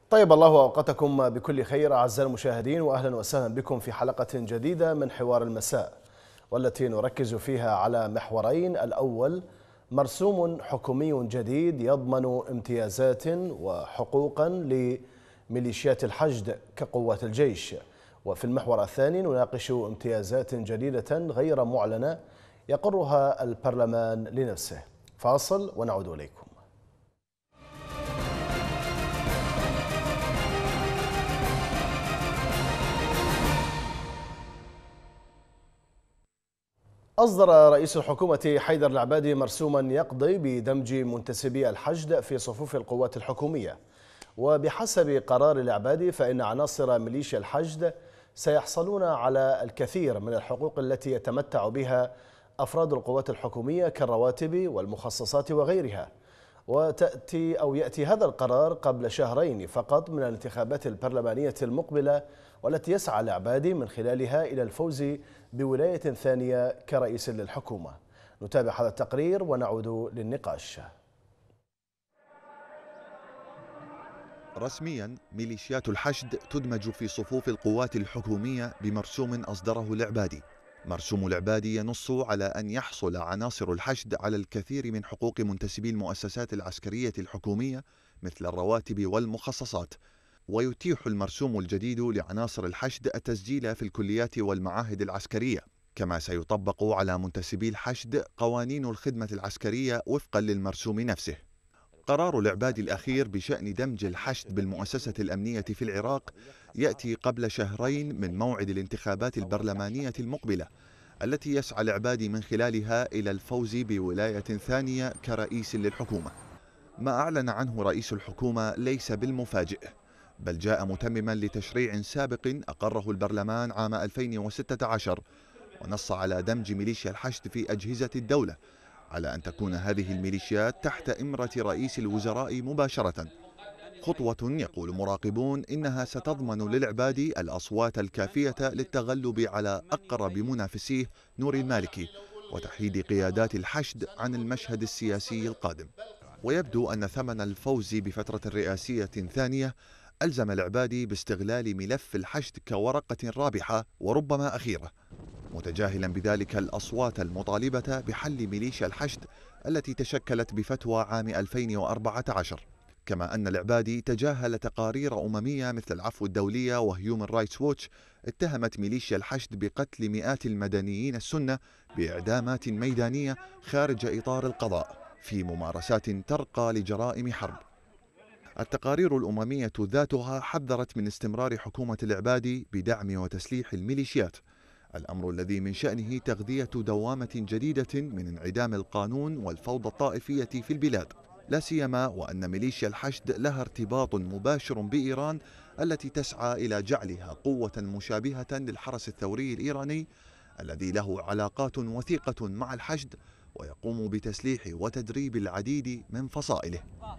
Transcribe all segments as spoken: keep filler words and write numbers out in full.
طيب الله أوقاتكم بكل خير أعزائي المشاهدين، وأهلا وسهلا بكم في حلقة جديدة من حوار المساء، والتي نركز فيها على محورين. الأول مرسوم حكومي جديد يضمن امتيازات وحقوقا لميليشيات الحشد كقوات الجيش، وفي المحور الثاني نناقش امتيازات جديدة غير معلنة يقرها البرلمان لنفسه. فاصل ونعود إليكم. أصدر رئيس الحكومة حيدر العبادي مرسوما يقضي بدمج منتسبي الحشد في صفوف القوات الحكومية، وبحسب قرار العبادي فإن عناصر ميليشيا الحشد سيحصلون على الكثير من الحقوق التي يتمتع بها أفراد القوات الحكومية كالرواتب والمخصصات وغيرها. وتأتي أو يأتي هذا القرار قبل شهرين فقط من الانتخابات البرلمانية المقبلة، والتي يسعى العبادي من خلالها إلى الفوز بولاية ثانية كرئيس للحكومة. نتابع هذا التقرير ونعود للنقاش. رسميا ميليشيات الحشد تدمج في صفوف القوات الحكومية بمرسوم أصدره العبادي. مرسوم العبادي ينص على أن يحصل عناصر الحشد على الكثير من حقوق منتسبي المؤسسات العسكرية الحكومية مثل الرواتب والمخصصات، ويتيح المرسوم الجديد لعناصر الحشد التسجيل في الكليات والمعاهد العسكرية، كما سيطبق على منتسبي الحشد قوانين الخدمة العسكرية وفقا للمرسوم نفسه. قرار العبادي الأخير بشأن دمج الحشد بالمؤسسة الأمنية في العراق يأتي قبل شهرين من موعد الانتخابات البرلمانية المقبلة، التي يسعى العبادي من خلالها إلى الفوز بولاية ثانية كرئيس للحكومة. ما أعلن عنه رئيس الحكومة ليس بالمفاجئ، بل جاء متمما لتشريع سابق أقره البرلمان عام ألفين وستة عشر، ونص على دمج ميليشيا الحشد في أجهزة الدولة، على أن تكون هذه الميليشيات تحت إمرة رئيس الوزراء مباشرة، خطوة يقول مراقبون إنها ستضمن للعبادي الأصوات الكافية للتغلب على أقرب منافسيه نور المالكي وتحييد قيادات الحشد عن المشهد السياسي القادم. ويبدو أن ثمن الفوز بفترة رئاسية ثانية ألزم العبادي باستغلال ملف الحشد كورقة رابحة وربما أخيرة، متجاهلا بذلك الأصوات المطالبة بحل ميليشيا الحشد التي تشكلت بفتوى عام ألفين وأربعة عشر. كما أن العبادي تجاهل تقارير أممية مثل العفو الدولية وهيومن رايتس ووتش اتهمت ميليشيا الحشد بقتل مئات المدنيين السنة بإعدامات ميدانية خارج إطار القضاء في ممارسات ترقى لجرائم حرب. التقارير الأممية ذاتها حذرت من استمرار حكومة العبادي بدعم وتسليح الميليشيات، الأمر الذي من شأنه تغذية دوامة جديدة من انعدام القانون والفوضى الطائفية في البلاد، لا سيما وأن ميليشيا الحشد لها ارتباط مباشر بإيران التي تسعى إلى جعلها قوة مشابهة للحرس الثوري الإيراني الذي له علاقات وثيقة مع الحشد ويقوم بتسليح وتدريب العديد من فصائله.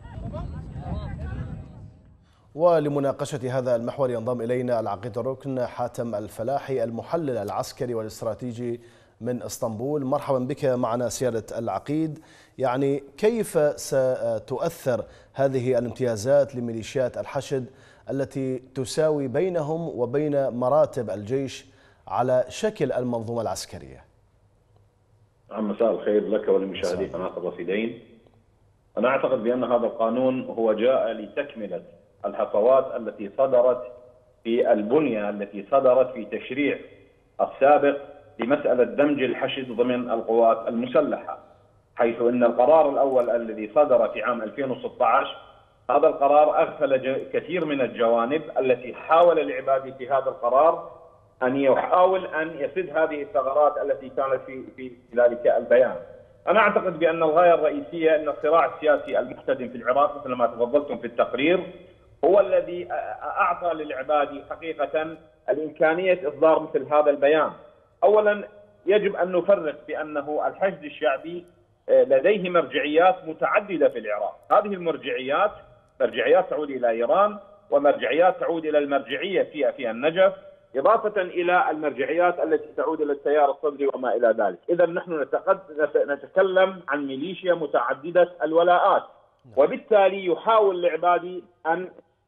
ولمناقشة هذا المحور ينضم إلينا العقيد الركن حاتم الفلاحي المحلل العسكري والاستراتيجي من اسطنبول. مرحبا بك معنا سيادة العقيد. يعني كيف ستؤثر هذه الامتيازات لميليشيات الحشد التي تساوي بينهم وبين مراتب الجيش على شكل المنظومة العسكرية؟ مساء الخير لك ولمشاهدي قناة الرصيدين. أنا أعتقد بأن هذا القانون هو جاء لتكملة الهفوات التي صدرت في البنية التي صدرت في تشريع السابق لمسألة دمج الحشد ضمن القوات المسلحة، حيث أن القرار الأول الذي صدر في عام ألفين وستة عشر هذا القرار أغفل كثير من الجوانب التي حاول العبادي في هذا القرار أن يحاول أن يسد هذه الثغرات التي كانت في في ذلك البيان. أنا أعتقد بأن الغاية الرئيسية أن الصراع السياسي المحتدم في العراق مثل ما تفضلتم في التقرير هو الذي أعطى للعبادي حقيقة الإمكانية إصدار مثل هذا البيان. أولا يجب أن نفرق بأنه الحشد الشعبي لديه مرجعيات متعددة في العراق، هذه المرجعيات مرجعيات تعود إلى إيران ومرجعيات تعود إلى المرجعية في في النجف، إضافة إلى المرجعيات التي تعود إلى التيار الصدري وما إلى ذلك. إذا نحن نتكلم عن ميليشيا متعددة الولاءات، وبالتالي يحاول العبادي أن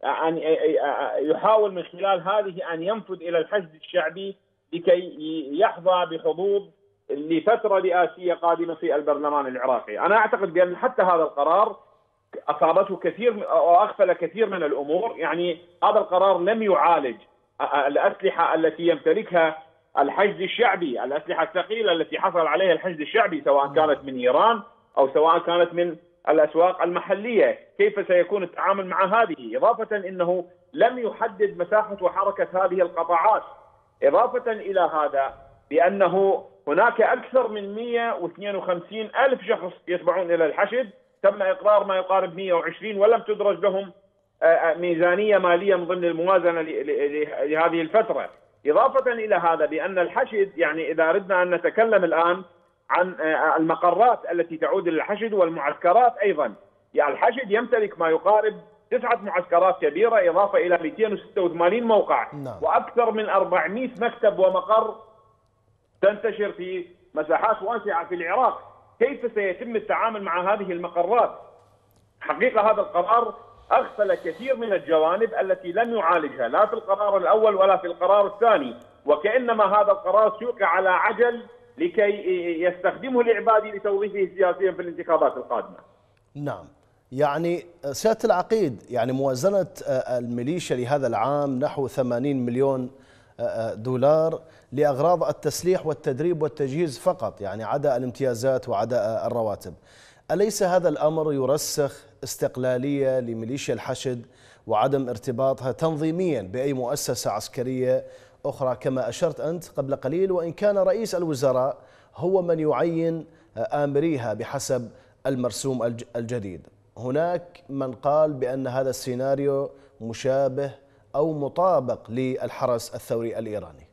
أن يحاول من خلال هذه أن ينفذ إلى الحشد الشعبي لكي يحظى بحظوظ لفترة رئاسية قادمة في البرلمان العراقي. أنا أعتقد بأن حتى هذا القرار أصابته كثير وأغفل كثير من الأمور. يعني هذا القرار لم يعالج الأسلحة التي يمتلكها الحشد الشعبي، الأسلحة الثقيلة التي حصل عليها الحشد الشعبي سواء كانت من إيران أو سواء كانت من الأسواق المحلية. كيف سيكون التعامل مع هذه؟ إضافة أنه لم يحدد مساحة وحركة هذه القطاعات. إضافة إلى هذا بأنه هناك أكثر من مئة واثنين وخمسين ألف شخص يتبعون إلى الحشد، تم إقرار ما يقارب مئة وعشرين ولم تدرج لهم ميزانية مالية من ضمن الموازنة لهذه الفترة. إضافة إلى هذا بأن الحشد، يعني إذا أردنا أن نتكلم الآن عن المقرات التي تعود للحشد والمعسكرات أيضا، يعني الحشد يمتلك ما يقارب تسعة معسكرات كبيرة إضافة إلى مئتين وستة وثمانين موقع نعم. وأكثر من أربعمئة مكتب ومقر تنتشر في مساحات واسعة في العراق. كيف سيتم التعامل مع هذه المقرات؟ حقيقة هذا القرار أغفل كثير من الجوانب التي لم يعالجها لا في القرار الأول ولا في القرار الثاني، وكأنما هذا القرار سوق على عجل لكي يستخدمه العبادي لتوظيفه سياسيا في الانتخابات القادمة. نعم، يعني سيادة العقيد، يعني موازنة الميليشيا لهذا العام نحو ثمانين مليون دولار لأغراض التسليح والتدريب والتجهيز فقط، يعني عدا الامتيازات وعدا الرواتب. أليس هذا الأمر يرسخ استقلالية لميليشيا الحشد وعدم ارتباطها تنظيميا بأي مؤسسة عسكرية أخرى كما أشرت أنت قبل قليل، وإن كان رئيس الوزراء هو من يعين آمريها بحسب المرسوم الجديد؟ هناك من قال بأن هذا السيناريو مشابه أو مطابق للحرس الثوري الإيراني.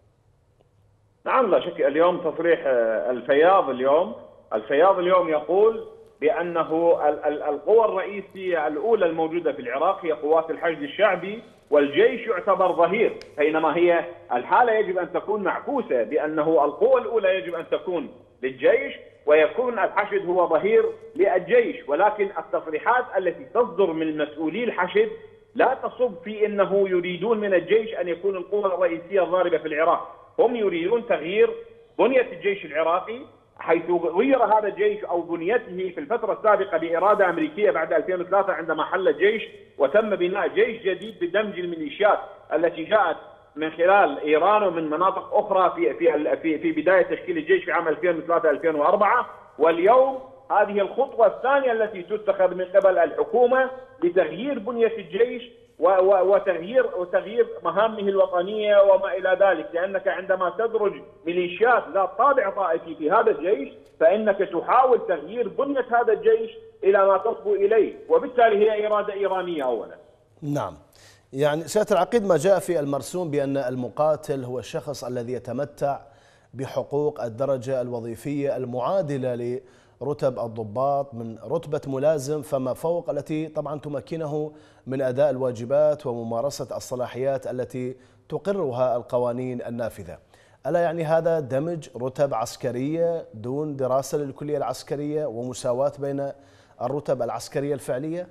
نعم لا شك. اليوم تصريح الفياض اليوم الفياض اليوم يقول بأنه القوى الرئيسية الأولى الموجودة في العراق هي قوات الحشد الشعبي، والجيش يعتبر ظهير، بينما هي الحالة يجب أن تكون معكوسة، بأنه القوى الأولى يجب أن تكون للجيش ويكون الحشد هو ظهير للجيش. ولكن التصريحات التي تصدر من مسؤولي الحشد لا تصب في أنه يريدون من الجيش أن يكون القوة الرئيسية الضاربة في العراق. هم يريدون تغيير بنية الجيش العراقي، حيث غير هذا الجيش أو بنيته في الفترة السابقة بإرادة أمريكية بعد ألفين وثلاثة عندما حل الجيش وتم بناء جيش جديد بدمج الميليشيات التي جاءت من خلال إيران ومن مناطق أخرى في في في, في بداية تشكيل الجيش في عام ألفين وثلاثة ألفين وأربعة. واليوم هذه الخطوة الثانية التي تتخذ من قبل الحكومة لتغيير بنية الجيش وتغيير وتغيير مهامه الوطنية وما إلى ذلك، لأنك عندما تدرج ميليشيات ذات طابع طائفي في هذا الجيش فإنك تحاول تغيير بنية هذا الجيش إلى ما تصبو إليه، وبالتالي هي إرادة إيرانية أولا. نعم، يعني سيادة العقيد ما جاء في المرسوم بأن المقاتل هو الشخص الذي يتمتع بحقوق الدرجة الوظيفية المعادلة رتب الضباط من رتبة ملازم فما فوق، التي طبعا تمكنه من أداء الواجبات وممارسة الصلاحيات التي تقرها القوانين النافذة. ألا يعني هذا دمج رتب عسكرية دون دراسة للكلية العسكرية ومساواة بين الرتب العسكرية الفعلية؟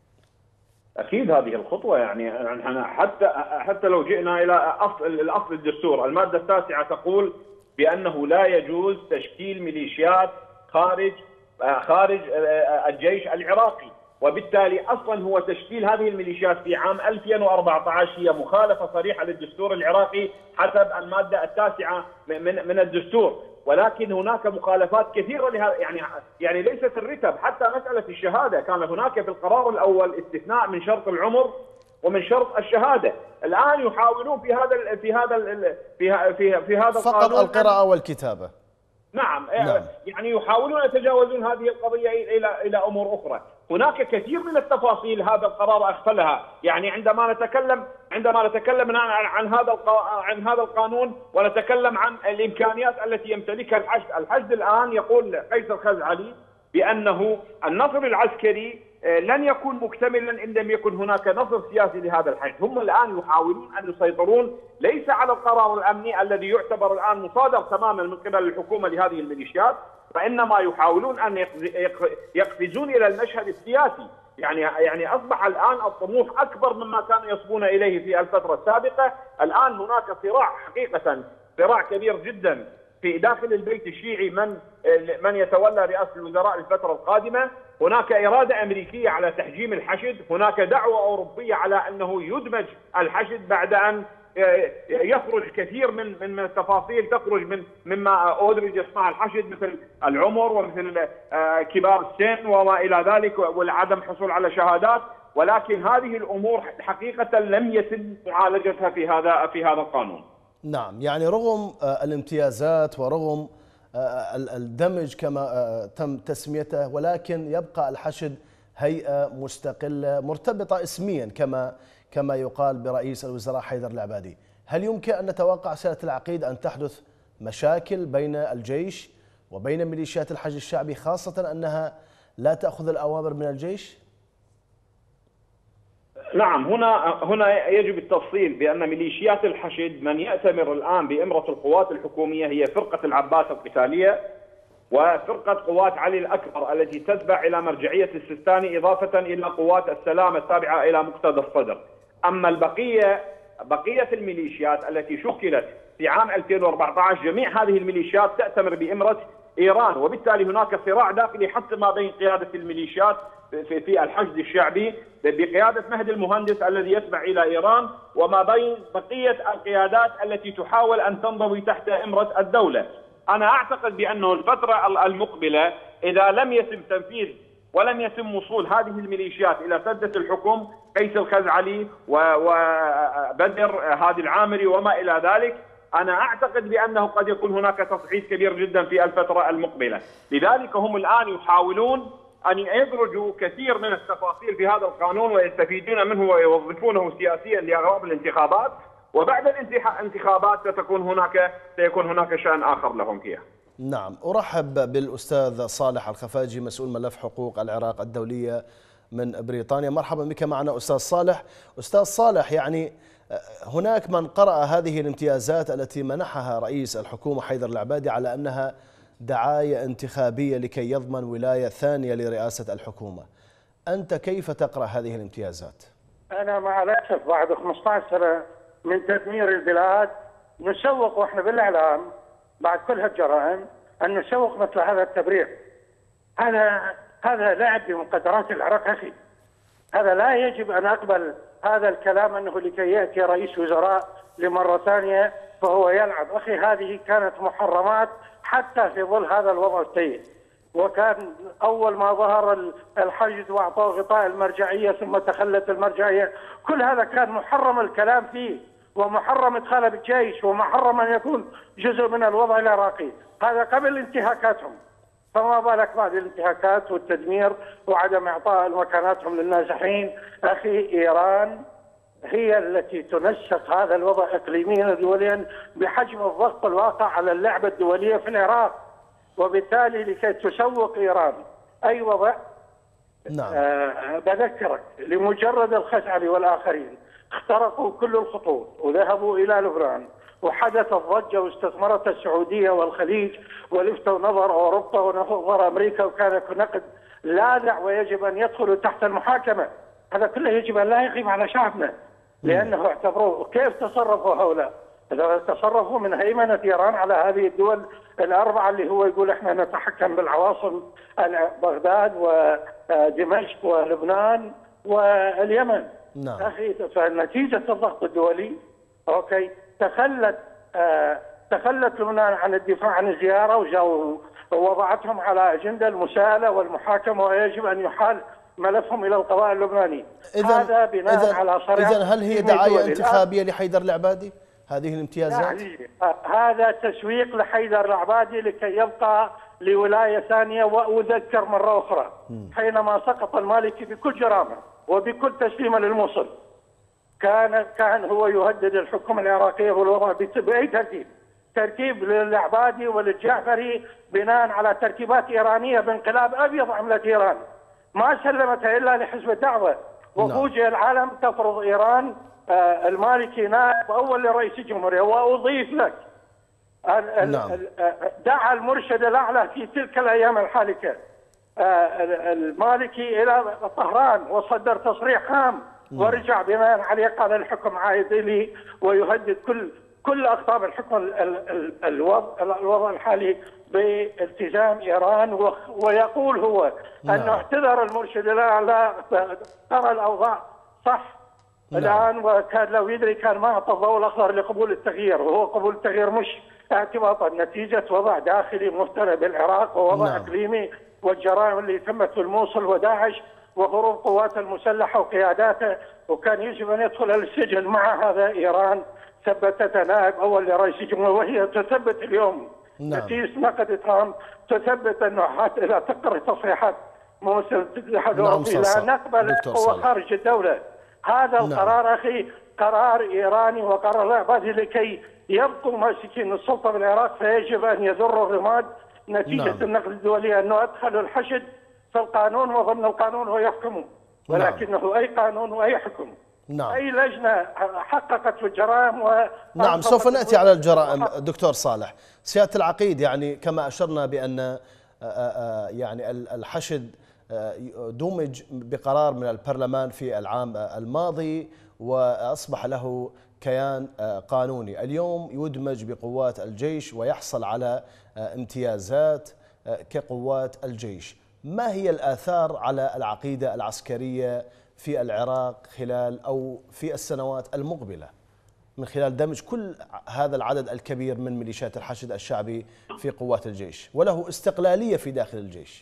أكيد هذه الخطوة، يعني حتى حتى لو جئنا إلى أصل الأصل الدستور، المادة التاسعة تقول بأنه لا يجوز تشكيل ميليشيات خارج خارج الجيش العراقي، وبالتالي اصلا هو تشكيل هذه الميليشيات في عام ألفين وأربعة عشر هي مخالفه صريحه للدستور العراقي حسب الماده التاسعه من من الدستور. ولكن هناك مخالفات كثيره لهذا، يعني يعني ليست الرتب، حتى مساله الشهاده كان هناك في القرار الاول استثناء من شرط العمر ومن شرط الشهاده. الان يحاولون في هذا في هذا في في, في هذا فقط القراءه والكتابه. نعم. نعم يعني يحاولون يتجاوزون هذه القضيه الى الى امور اخرى. هناك كثير من التفاصيل هذا القرار اغفلها، يعني عندما نتكلم عندما نتكلم عن عن هذا عن هذا القانون ونتكلم عن الامكانيات التي يمتلكها الحشد، الحشد الان يقول قيس الخزعلي بانه النصر العسكري لن يكون مكتملا ان لم يكن هناك نصر سياسي لهذا الحشد. هم الان يحاولون ان يسيطرون ليس على القرار الامني الذي يعتبر الان مصادر تماما من قبل الحكومه لهذه الميليشيات، فانما يحاولون ان يقفزون الى المشهد السياسي. يعني يعني اصبح الان الطموح اكبر مما كانوا يصبون اليه في الفتره السابقه. الان هناك صراع حقيقه، صراع كبير جدا في داخل البيت الشيعي من من يتولى رئاسه الوزراء الفتره القادمه. هناك اراده امريكيه على تحجيم الحشد، هناك دعوه اوروبيه على انه يدمج الحشد بعد ان يخرج كثير من من التفاصيل تخرج من مما ادرج يصنع الحشد، مثل العمر ومثل كبار السن وما الى ذلك، والعدم حصول على شهادات. ولكن هذه الامور حقيقه لم يتم معالجتها في هذا في هذا القانون. نعم، يعني رغم الامتيازات ورغم الدمج كما تم تسميته، ولكن يبقى الحشد هيئة مستقلة مرتبطة اسميا كما كما يقال برئيس الوزراء حيدر العبادي. هل يمكن أن نتوقع سيادة العقيد أن تحدث مشاكل بين الجيش وبين ميليشيات الحشد الشعبي، خاصة أنها لا تأخذ الأوامر من الجيش؟ نعم، هنا هنا يجب التفصيل بأن ميليشيات الحشد من يأتمر الآن بإمرة القوات الحكومية هي فرقة العباس القتالية وفرقة قوات علي الأكبر التي تتبع إلى مرجعية السيستاني، إضافة إلى قوات السلام التابعة إلى مقتدى الصدر. أما البقية بقية الميليشيات التي شكلت في عام ألفين وأربعة عشر، جميع هذه الميليشيات تأتمر بإمرة إيران، وبالتالي هناك صراع داخلي حتى ما بين قيادة الميليشيات في في الحشد الشعبي بقيادة مهدي المهندس الذي يتبع إلى إيران، وما بين بقية القيادات التي تحاول أن تنضوي تحت إمرة الدولة. أنا أعتقد بأنه الفترة المقبلة إذا لم يتم تنفيذ ولم يتم وصول هذه الميليشيات إلى سدة الحكم، قيس الخزعلي وبدر هادي العامري وما إلى ذلك، أنا أعتقد بأنه قد يكون هناك تصعيد كبير جدا في الفترة المقبلة. لذلك هم الآن يحاولون أن يدرجوا كثير من التفاصيل في هذا القانون ويستفيدون منه ويوظفونه سياسيا لأغراض الانتخابات، وبعد الانتخابات ستكون هناك سيكون هناك شأن آخر لهم فيها. نعم، أرحب بالأستاذ صالح الخفاجي مسؤول ملف حقوق العراق الدولية من بريطانيا. مرحبا بك معنا أستاذ صالح. أستاذ صالح، يعني هناك من قرأ هذه الامتيازات التي منحها رئيس الحكومة حيدر العبادي على أنها دعاية انتخابية لكي يضمن ولاية ثانية لرئاسة الحكومة. أنت كيف تقرأ هذه الامتيازات؟ أنا مع الأسف بعد خمسة عشر سنة من تدمير البلاد نسوق وإحنا بالإعلام بعد كل هالجرائم أن نسوق مثل هذا التبرير. هذا هذا لعب بمقدرات العراق أخي. هذا لا يجب أن أقبل هذا الكلام أنه لكي يأتي رئيس وزراء لمرة ثانية فهو يلعب. أخي هذه كانت محرمات حتى في ظل هذا الوضع السيء، وكان أول ما ظهر الحشد وأعطاه غطاء المرجعية ثم تخلت المرجعية، كل هذا كان محرم الكلام فيه ومحرم إدخاله بالجيش ومحرم أن يكون جزء من الوضع العراقي. هذا قبل انتهاكاتهم، فما بالك بعد الانتهاكات والتدمير وعدم إعطاء مكاناتهم للنازحين. أخي إيران هي التي تنسق هذا الوضع إقليميا ودوليا بحجم الضغط الواقع على اللعبة الدولية في العراق، وبالتالي لكي تسوق إيران أي وضع. نعم. آه بذكرك لمجرد الخزعلي والآخرين اخترقوا كل الخطوط وذهبوا إلى لبنان وحدثت ضجة واستثمرت السعودية والخليج ولفتوا نظر أوروبا ونظر أمريكا، وكان نقد لاذع ويجب أن يدخلوا تحت المحاكمة. هذا كله يجب أن لا يغيب على شعبنا، لأنه اعتبروه كيف تصرفوا هؤلاء؟ إذا تصرفوا من هيمنة إيران على هذه الدول الأربعة اللي هو يقول إحنا نتحكم بالعواصم بغداد ودمشق ولبنان واليمن. نعم. أخي فنتيجة الضغط الدولي أوكي تخلت آه تخلت لبنان عن الدفاع عن الزيارة وجاءوا ووضعتهم على أجندة المساءلة والمحاكمة، ويجب أن يحال ملفهم إلى القضاء اللبناني. هذا بناء إذن على صريح. إذن هل هي دعاية انتخابية لحيدر العبادي هذه الامتيازات؟ هذا تسويق لحيدر العبادي لكي يبقى لولاية ثانية. وأذكر مرة أخرى حينما سقط المالكي بكل جرامة وبكل تسليمة للموصل كان كان هو يهدد الحكومة العراقية والوضع بأي ترتيب، ترتيب للعبادي وللجعفري بناء على ترتيبات إيرانية بانقلاب أبيض عملت إيران ما سلمتها إلا لحزب الدعوة، وفوجئ العالم تفرض إيران آه المالكي نائب أول لرئيس الجمهورية. وأضيف لك نعم. دعا المرشد الأعلى في تلك الأيام الحالكة المالكي إلى طهران وصدر تصريح هام ورجع بناء عليه قال الحكم عائد لي ويهدد كل كل أقطاب الحكم الوضع الوضع الحالي بالتزام إيران، ويقول هو أنه اعتذر المرشد لا لا ترى الأوضاع صح الآن، وكان لو يدري كان ما أعطى الضوء الأخضر لقبول التغيير، وهو قبول التغيير مش اعتباطا نتيجة وضع داخلي مفترض بالعراق ووضع نعم. إقليمي والجرائم اللي تمت في الموصل وداعش وهروب قوات المسلحة وقياداته، وكان يجب أن يدخل السجن. مع هذا إيران ثبتت نائب أول لرئيس الجمهورية وهي تثبت اليوم نعم. نتيجة نقد ترامب تثبت أنه حتى إذا تقرأ تصريحات موسى الاتحاد الأوروبي لا نقبل قوة خارج الدولة. هذا نعم. القرار أخي قرار إيراني وقرار عبادي لكي يبقوا ماسكين السلطة بالعراق، فيجب أن يذروا الرماد نتيجة نعم. النقد الدولي أنه أدخلوا الحشد في القانون وضمن القانون ويحكموا، ولكنه نعم. أي قانون وأي حكم نعم. أي لجنة حققت الجرائم و نعم سوف نأتي على الجرائم دكتور صالح. سيادة العقيد، يعني كما أشرنا بأن يعني الحشد دمج بقرار من البرلمان في العام الماضي وأصبح له كيان قانوني، اليوم يدمج بقوات الجيش ويحصل على امتيازات كقوات الجيش. ما هي الآثار على العقيدة العسكرية في العراق خلال أو في السنوات المقبلة من خلال دمج كل هذا العدد الكبير من ميليشيات الحشد الشعبي في قوات الجيش وله استقلالية في داخل الجيش؟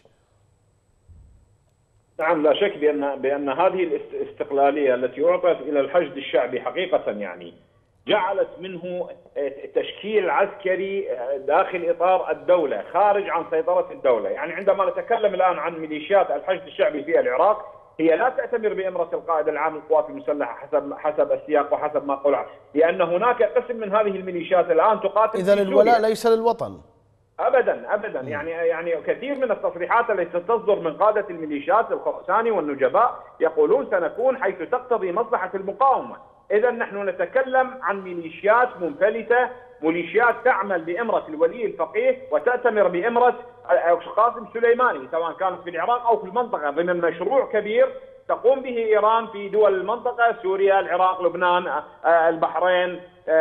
نعم، لا شك بأن بأن هذه الاستقلالية التي أعطت إلى الحشد الشعبي حقيقة يعني جعلت منه تشكيل عسكري داخل إطار الدولة خارج عن سيطرة الدولة. يعني عندما نتكلم الآن عن ميليشيات الحشد الشعبي في العراق هي لا تعتمر بإمرة القائد العام للقوات المسلحة حسب حسب السياق وحسب ما قل، لأن هناك قسم من هذه الميليشيات الآن تقاتل. إذن الولاء ليس للوطن ابدا ابدا. يعني يعني كثير من التصريحات التي تصدر من قاده الميليشيات الخرساني والنجباء يقولون سنكون حيث تقتضي مصلحه المقاومه. اذا نحن نتكلم عن ميليشيات منفلته، ميليشيات تعمل بامره الولي الفقيه وتأتمر بامره قاسم سليماني سواء كانت في العراق او في المنطقه ضمن مشروع كبير تقوم به ايران في دول المنطقه، سوريا، العراق، لبنان، البحرين،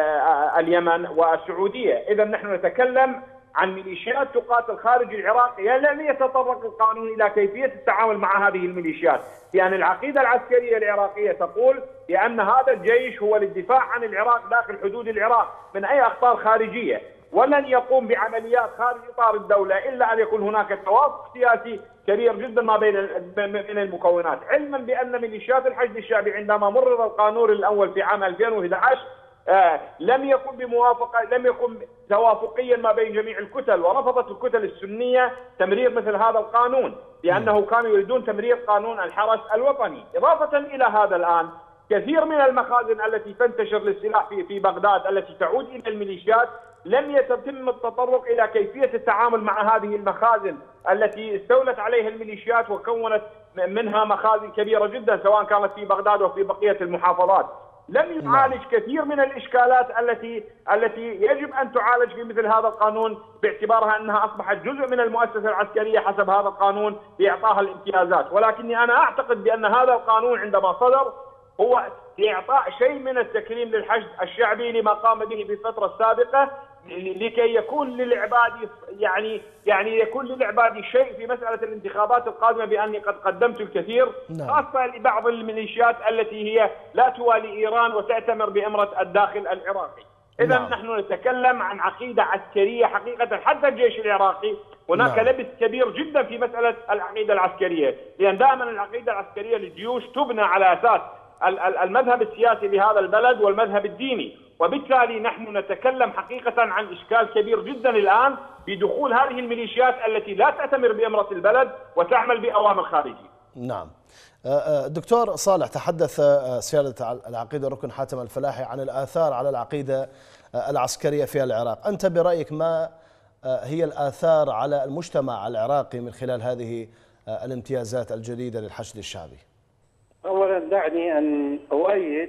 اليمن والسعوديه. اذا نحن نتكلم عن ميليشيات تقاتل خارج العراق. لم يتطرق القانون الى كيفيه التعامل مع هذه الميليشيات، لان العقيده العسكريه العراقيه تقول بان هذا الجيش هو للدفاع عن العراق داخل حدود العراق من اي اخطار خارجيه، ولن يقوم بعمليات خارج اطار الدوله الا ان يكون هناك توافق سياسي كبير جدا ما بين بين المكونات، علما بان ميليشيات الحشد الشعبي عندما مرر القانون الاول في عام ألفين وأحد عشر آه لم يكن بموافقه لم يكن توافقيا ما بين جميع الكتل، ورفضت الكتل السنيه تمرير مثل هذا القانون لانه كانوا يريدون تمرير قانون الحرس الوطني. اضافه الى هذا الان كثير من المخازن التي تنتشر للسلاح في في بغداد التي تعود الى الميليشيات لم يتم التطرق الى كيفيه التعامل مع هذه المخازن التي استولت عليها الميليشيات وكونت منها مخازن كبيره جدا سواء كانت في بغداد وفي بقيه المحافظات. لم يعالج كثير من الاشكالات التي التي يجب ان تعالج في مثل هذا القانون باعتبارها انها اصبحت جزء من المؤسسه العسكريه حسب هذا القانون لاعطائها الامتيازات. ولكني انا اعتقد بان هذا القانون عندما صدر هو لاعطاء شيء من التكريم للحشد الشعبي لما قام به في الفتره السابقه، لكي يكون للعبادي يعني يعني يكون للعبادي شيء في مساله الانتخابات القادمه باني قد قدمت الكثير، خاصه لبعض الميليشيات التي هي لا توالي ايران وتأتمر بامره الداخل العراقي. اذا نعم. نحن نتكلم عن عقيده عسكريه حقيقه. حتى الجيش العراقي هناك نعم. لبس كبير جدا في مساله العقيده العسكريه، لان دائما العقيده العسكريه للجيوش تبنى على اساس المذهب السياسي لهذا البلد والمذهب الديني، وبالتالي نحن نتكلم حقيقة عن إشكال كبير جدا الآن بدخول هذه الميليشيات التي لا تأتمر بأمرة البلد وتعمل بأوامر خارجية. نعم. دكتور صالح، تحدث سيادة العقيدة الركن حاتم الفلاحي عن الآثار على العقيدة العسكرية في العراق. أنت برأيك ما هي الآثار على المجتمع العراقي من خلال هذه الامتيازات الجديدة للحشد الشعبي؟ أولا دعني أن أؤيد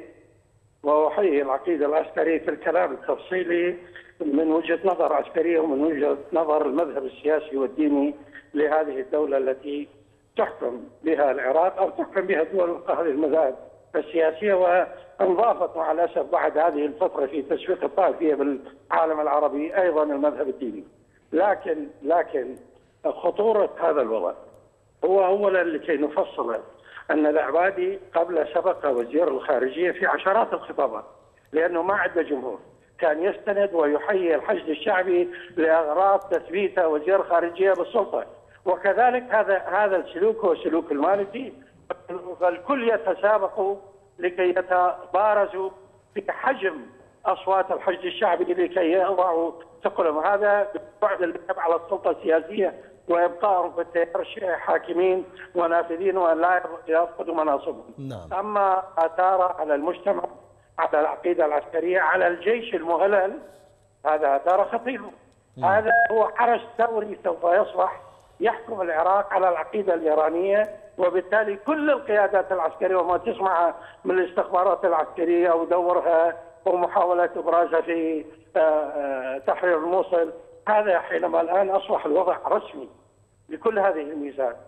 وأحيي العقيدة العسكرية في الكلام التفصيلي من وجهة نظر عسكرية ومن وجهة نظر المذهب السياسي والديني لهذه الدولة التي تحكم بها العراق أو تحكم بها دول هذه المذاهب السياسية، وانضافت مع الأسف بعد هذه الفترة في تسويق الطائفية بالعالم العربي أيضا المذهب الديني. لكن لكن خطورة هذا الوضع هو أولا لكي نفصل أن العبادي قبل سبق وزير الخارجية في عشرات الخطابات، لأنه ما عنده جمهور، كان يستند ويحيي الحشد الشعبي لأغراض تثبيت وزير الخارجية بالسلطة. وكذلك هذا هذا السلوك هو سلوك المالكي، فالكل يتسابق لكي يتبارزوا في حجم أصوات الحشد الشعبي لكي يضعوا ثقلهم. هذا بعد اللعب على السلطة السياسية وإبقائهم في التيار حاكمين ونافذين وأن لا يفقدوا مناصبهم. نعم. أما آثار على المجتمع، على العقيدة العسكرية، على الجيش المهلل، هذا آثار خطيرة. هذا هو حرس ثوري سوف يصبح يحكم العراق على العقيدة الإيرانية، وبالتالي كل القيادات العسكرية وما تسمع من الاستخبارات العسكرية ودورها ومحاولة إبرازها في تحرير الموصل، هذا حينما الآن أصبح الوضع رسمي بكل هذه الميزات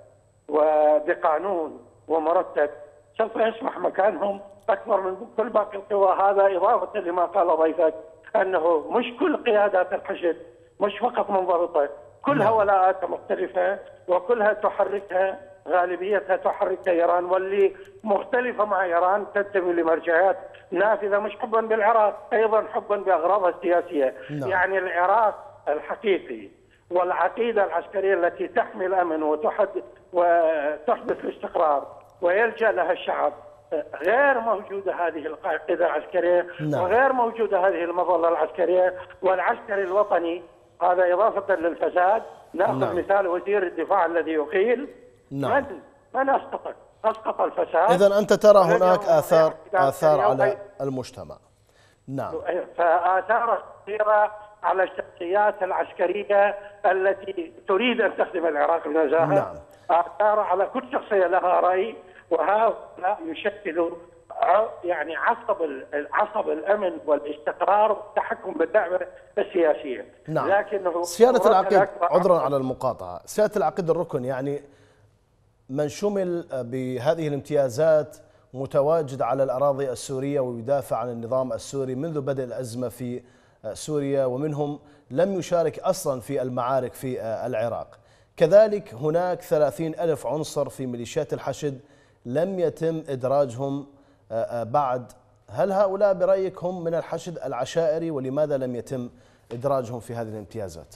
وبقانون ومرتب، سوف يسمح مكانهم أكبر من كل باقي القوى. هذا إضافة لما قال ضيفك أنه مش كل قيادات الحشد مش فقط منضبطة، كلها ولاءات مختلفة وكلها تحركها غالبيتها تحركها إيران، واللي مختلفة مع إيران تنتمي لمرجعيات نافذة مش حبا بالعراق، أيضا حبا بأغراضها السياسية. نعم. يعني العراق الحقيقي والعقيدة العسكرية التي تحمي الأمن وتحدث وتحدث الاستقرار ويلجأ لها الشعب غير موجودة هذه العقيدة العسكرية. نعم. وغير موجودة هذه المظلة العسكرية والعسكري الوطني. هذا إضافة للفساد. نأخذ نعم. مثال وزير الدفاع الذي يقيل. نعم. من من أسقط أسقط الفساد. إذن أنت ترى هناك آثار آثار على المجتمع. نعم. فآثار كثيرة على الشخصيات العسكرية التي تريد أن تخدم العراق بنزاهة. نعم. آثار على كل شخصية لها رأي، وهؤلاء يشكلوا يعني عصب عصب الأمن والاستقرار والتحكم بالدعوة السياسية. نعم. لكنه سيادة العقيد، عذرا على المقاطعة، سيادة العقيد الركن، يعني من شمل بهذه الامتيازات متواجد على الأراضي السورية ويدافع عن النظام السوري منذ بدء الأزمة في سوريا، ومنهم لم يشارك أصلا في المعارك في العراق. كذلك هناك ثلاثين ألف عنصر في ميليشيات الحشد لم يتم إدراجهم بعد. هل هؤلاء برأيك هم من الحشد العشائري، ولماذا لم يتم إدراجهم في هذه الامتيازات؟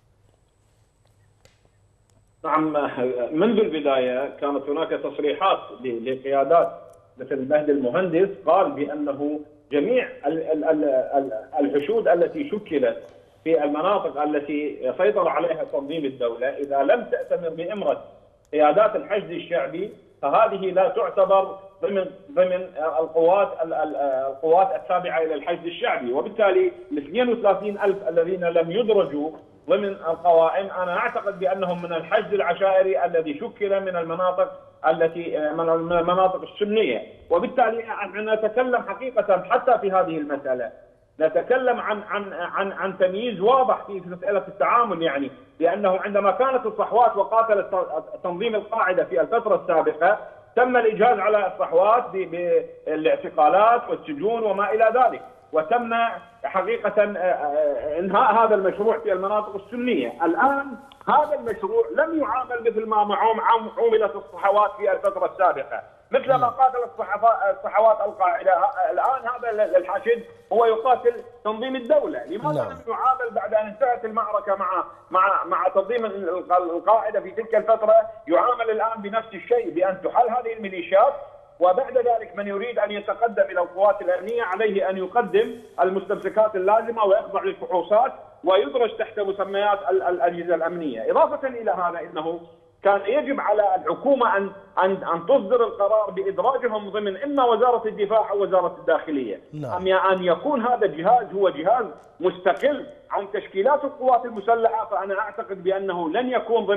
نعم، منذ البداية كانت هناك تصريحات لقيادات مثل مهدي المهندس قال بأنه جميع الحشود التي شكلت في المناطق التي سيطر عليها تنظيم الدولة إذا لم تأتمر بإمرة قيادات الحشد الشعبي فهذه لا تعتبر ضمن ضمن القوات القوات التابعة إلى الحشد الشعبي، وبالتالي ال اثنين وثلاثين ألف الذين لم يدرجوا ضمن القوائم أنا أعتقد بأنهم من الحشد العشائري الذي شكل من المناطق التي من المناطق السنية، وبالتالي نحن نتكلم حقيقة حتى في هذه المسألة نتكلم عن عن عن عن تمييز واضح في مسألة التعامل، يعني لأنه عندما كانت الصحوات وقاتلت تنظيم القاعدة في الفترة السابقة تم الإجهاز على الصحوات بالاعتقالات والسجون وما إلى ذلك، وتم حقيقة انهاء هذا المشروع في المناطق السنية. الآن هذا المشروع لم يعامل مثل ما عوملت الصحوات في الفترة السابقة، مثل ما قاتلت الصحوات القاعدة. الآن هذا الحشد هو يقاتل تنظيم الدولة. لماذا لم يعامل بعد أن انتهت المعركة مع مع مع تنظيم القاعدة في تلك الفترة؟ يعامل الآن بنفس الشيء، بأن تحل هذه الميليشيات، وبعد ذلك من يريد أن يتقدم إلى القوات الأمنية عليه أن يقدم المستمسكات اللازمة ويخضع للفحوصات ويدرج تحت مسميات الأجهزة الأمنية. إضافة إلى هذا إنه كان يجب على الحكومة أن أن أن تصدر القرار بإدراجهم ضمن إما وزارة الدفاع أو وزارة الداخلية. نعم. أن يكون هذا الجهاز هو جهاز مستقل عن تشكيلات القوات المسلحة، فأنا أعتقد بأنه لن يكون ضمن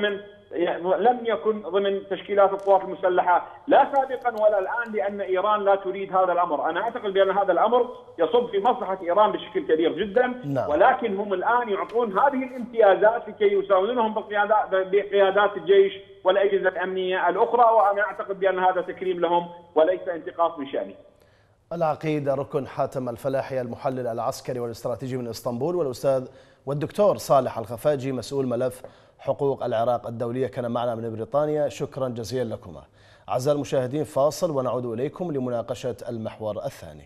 لم يكن ضمن تشكيلات القوات المسلحة لا سابقا ولا الآن، لأن إيران لا تريد هذا الأمر. أنا أعتقد بأن هذا الأمر يصب في مصلحة إيران بشكل كبير جدا. نعم. ولكن هم الآن يعطون هذه الامتيازات لكي يساوونهم بقيادات الجيش والأجهزة الأمنية الأخرى، وأنا أعتقد بأن هذا تكريم لهم وليس انتقاص من شأنه. العقيد ركن حاتم الفلاحي المحلل العسكري والاستراتيجي من اسطنبول، والأستاذ والدكتور صالح الخفاجي مسؤول ملف حقوق العراق الدولية كان معنا من بريطانيا. شكرا جزيلا لكما. أعزائي المشاهدين فاصل ونعود إليكم لمناقشة المحور الثاني.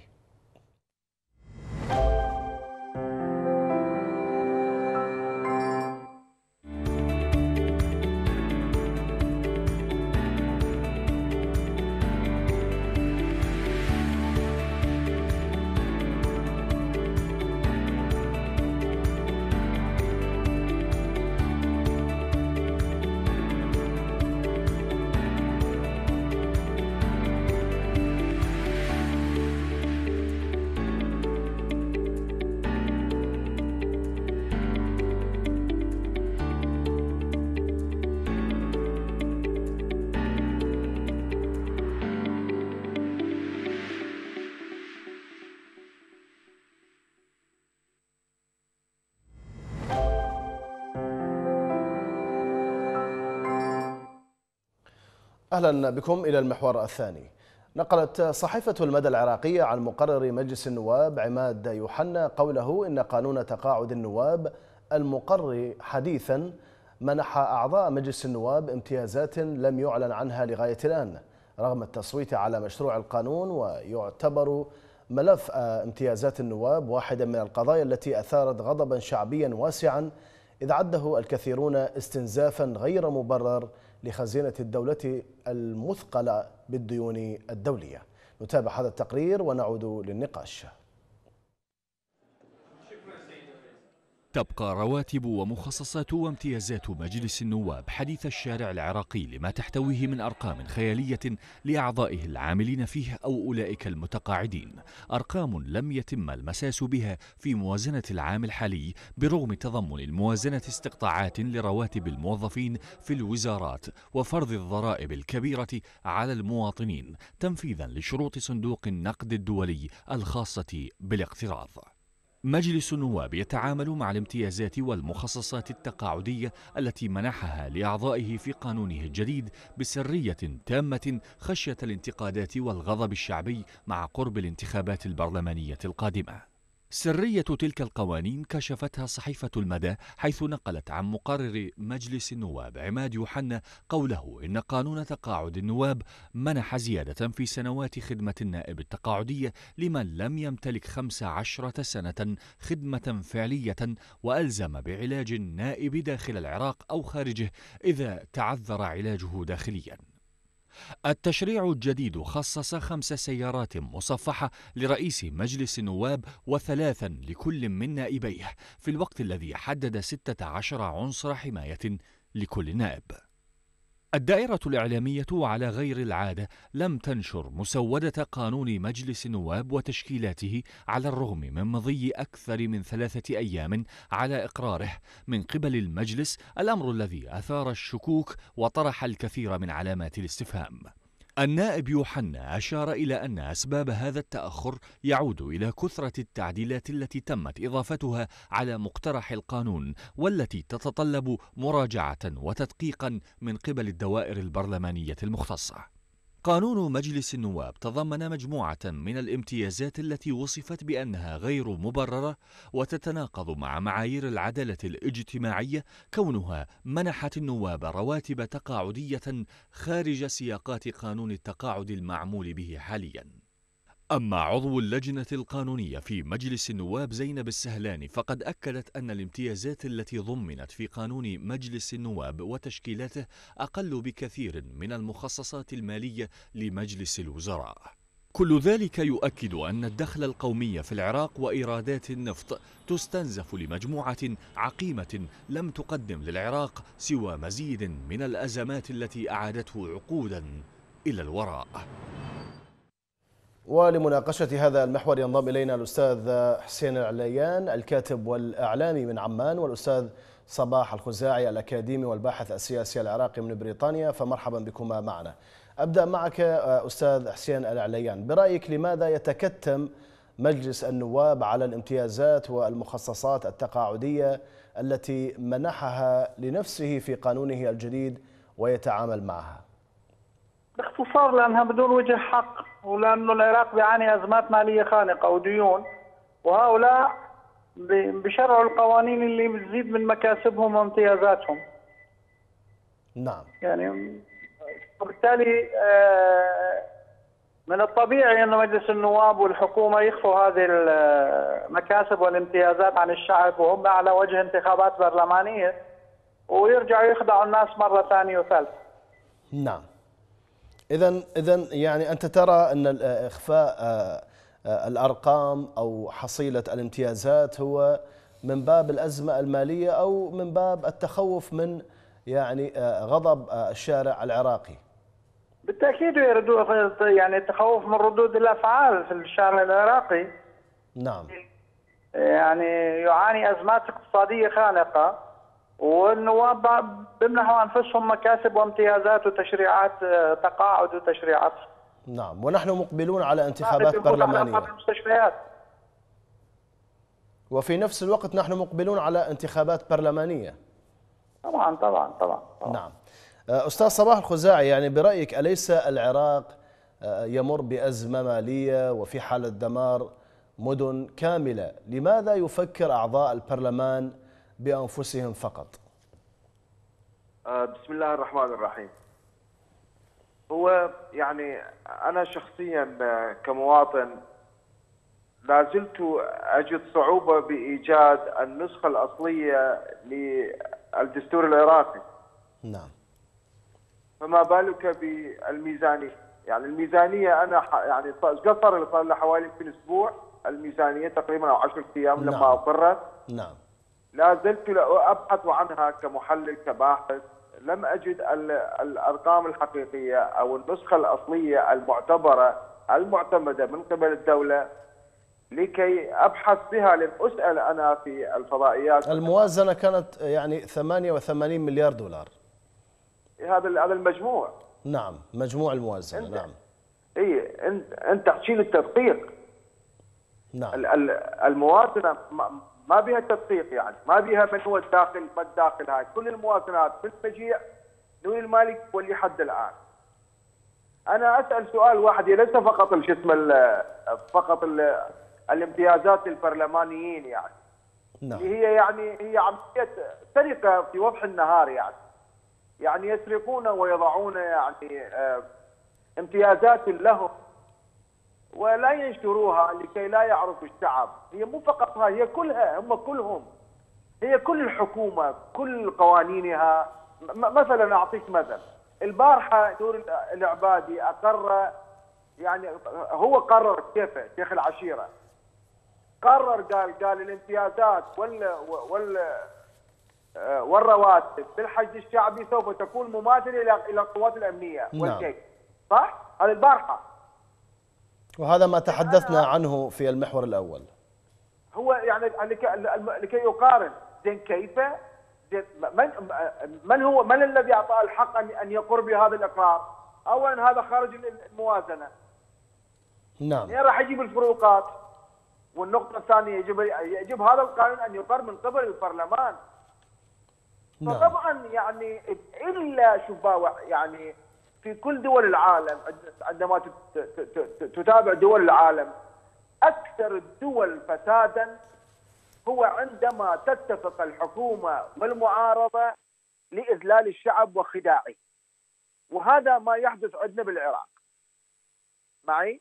أهلا بكم إلى المحور الثاني. نقلت صحيفة المدى العراقية عن مقرر مجلس النواب عماد يوحنا قوله إن قانون تقاعد النواب المقرر حديثا منح أعضاء مجلس النواب امتيازات لم يعلن عنها لغاية الآن رغم التصويت على مشروع القانون، ويعتبر ملف امتيازات النواب واحدا من القضايا التي أثارت غضبا شعبيا واسعا، إذ عده الكثيرون استنزافا غير مبرر لخزينة الدولة المثقلة بالديون الدولية. نتابع هذا التقرير ونعود للنقاش. تبقى رواتب ومخصصات وامتيازات مجلس النواب حديث الشارع العراقي لما تحتويه من أرقام خيالية لأعضائه العاملين فيه أو أولئك المتقاعدين، أرقام لم يتم المساس بها في موازنة العام الحالي برغم تضمن الموازنة استقطاعات لرواتب الموظفين في الوزارات وفرض الضرائب الكبيرة على المواطنين تنفيذا لشروط صندوق النقد الدولي الخاصة بالاقتراض. مجلس النواب يتعامل مع الامتيازات والمخصصات التقاعدية التي منحها لأعضائه في قانونه الجديد بسرية تامة خشية الانتقادات والغضب الشعبي مع قرب الانتخابات البرلمانية القادمة. سرية تلك القوانين كشفتها صحيفة المدى، حيث نقلت عن مقرر مجلس النواب عماد يوحنا قوله إن قانون تقاعد النواب منح زيادة في سنوات خدمة النائب التقاعدية لمن لم يمتلك خمس عشرة سنة خدمة فعلية، وألزم بعلاج النائب داخل العراق أو خارجه إذا تعذر علاجه داخليا. التشريع الجديد خصص خمس سيارات مصفحة لرئيس مجلس النواب وثلاثا لكل من نائبيه، في الوقت الذي حدد ستة عشر عنصر حماية لكل نائب. الدائرة الإعلامية على غير العادة لم تنشر مسودة قانون مجلس النواب وتشكيلاته على الرغم من مضي أكثر من ثلاثة أيام على إقراره من قبل المجلس، الأمر الذي أثار الشكوك وطرح الكثير من علامات الاستفهام. النائب يوحنا أشار إلى أن أسباب هذا التأخر يعود إلى كثرة التعديلات التي تمت إضافتها على مقترح القانون والتي تتطلب مراجعة وتدقيقا من قبل الدوائر البرلمانية المختصة. قانون مجلس النواب تضمن مجموعة من الامتيازات التي وصفت بأنها غير مبررة وتتناقض مع معايير العدالة الاجتماعية، كونها منحت النواب رواتب تقاعدية خارج سياقات قانون التقاعد المعمول به حاليا. أما عضو اللجنة القانونية في مجلس النواب زينب السهلاني فقد أكدت أن الامتيازات التي ضمنت في قانون مجلس النواب وتشكيلاته أقل بكثير من المخصصات المالية لمجلس الوزراء. كل ذلك يؤكد أن الدخل القومي في العراق وإيرادات النفط تستنزف لمجموعة عقيمة لم تقدم للعراق سوى مزيد من الأزمات التي أعادته عقودا إلى الوراء. ولمناقشة هذا المحور ينضم إلينا الأستاذ حسين العليان الكاتب والإعلامي من عمان، والأستاذ صباح الخزاعي الأكاديمي والباحث السياسي العراقي من بريطانيا، فمرحبا بكما معنا. أبدأ معك أستاذ حسين العليان، برأيك لماذا يتكتم مجلس النواب على الامتيازات والمخصصات التقاعدية التي منحها لنفسه في قانونه الجديد ويتعامل معها؟ باختصار لأنها بدون وجه حق، ولأنه العراق بيعاني أزمات مالية خانقة وديون، وهؤلاء بشرعوا القوانين اللي بتزيد من مكاسبهم وامتيازاتهم. نعم. يعني وبالتالي من الطبيعي أن مجلس النواب والحكومة يخفوا هذه المكاسب والامتيازات عن الشعب وهم على وجه انتخابات برلمانية، ويرجعوا يخدعوا الناس مرة ثانية وثالثة. نعم. إذن إذن يعني أنت ترى أن إخفاء الأرقام أو حصيلة الامتيازات هو من باب الأزمة المالية أو من باب التخوف من يعني غضب الشارع العراقي؟ بالتأكيد يعني التخوف من ردود الأفعال في الشارع العراقي. نعم. يعني يعاني أزمات اقتصادية خانقة، والنواب بيمنحوا أنفسهم مكاسب وامتيازات وتشريعات تقاعد وتشريعات. نعم، ونحن مقبلون على انتخابات برلمانية. وفي نفس الوقت نحن مقبلون على انتخابات برلمانية. طبعا طبعا طبعا, طبعا. نعم. أستاذ صباح الخزاعي، يعني برأيك أليس العراق يمر بأزمة مالية وفي حالة دمار مدن كاملة؟ لماذا يفكر أعضاء البرلمان بأنفسهم فقط؟ بسم الله الرحمن الرحيم. هو يعني أنا شخصيا كمواطن لا زلت أجد صعوبة بإيجاد النسخة الأصلية للدستور العراقي. نعم. فما بالك بالميزانية؟ يعني الميزانية أنا يعني قصر صار له حوالي يمكن أسبوع الميزانية تقريبا أو عشرة أيام لما أقرت. نعم. لا زلت أبحث عنها كمحلل كباحث، لم أجد الأرقام الحقيقية أو النسخة الأصلية المعتبرة المعتمدة من قبل الدولة لكي أبحث بها لأسأل أنا في الفضائيات. الموازنة كانت يعني ثمانية وثمانين مليار دولار. هذا هذا المجموع. نعم، مجموع الموازنة. نعم. اي انت انت تحكي لي التدقيق. نعم. الموازنة ما بها تدقيق، يعني ما بها من هو الداخل ما الداخل. هاي كل الموازنات في المجيء نوي المالك واللي حد الآن. أنا أسأل سؤال واحد، ليس فقط شو اسمه فقط ال الامتيازات البرلمانيين، يعني نعم. هي يعني هي عملية سرقة في وضح النهار، يعني يعني يسرقون ويضعون يعني امتيازات لهم ولا ينشروها لكي لا يعرف الشعب. هي مو فقط هاي، هي كلها، هم كلهم، هي كل الحكومة كل قوانينها. مثلا أعطيك مثل، البارحة نور العبادي أقر، يعني هو قرر كيفه شيخ العشيرة، قرر قال قال الامتيازات وال وال والرواتب بالحشد الشعبي سوف تكون مماثلة إلى إلى القوات الأمنية والجيش. صح؟ هذا البارحة. وهذا ما تحدثنا عنه في المحور الأول. هو يعني لكي يقارن، زين كيف؟ من من هو من الذي أعطاه الحق أن أن يقر بهذا الإقرار؟ أولا هذا خارج الموازنة. نعم. يعني راح يجيب الفروقات. والنقطة الثانية يجب يجب هذا القانون أن يقر من قبل البرلمان. نعم. فطبعا يعني إلا شوفوا يعني في كل دول العالم عندما تتابع دول العالم، أكثر الدول فسادا هو عندما تتفق الحكومة والمعارضة لإذلال الشعب وخداعه، وهذا ما يحدث عندنا بالعراق. معي؟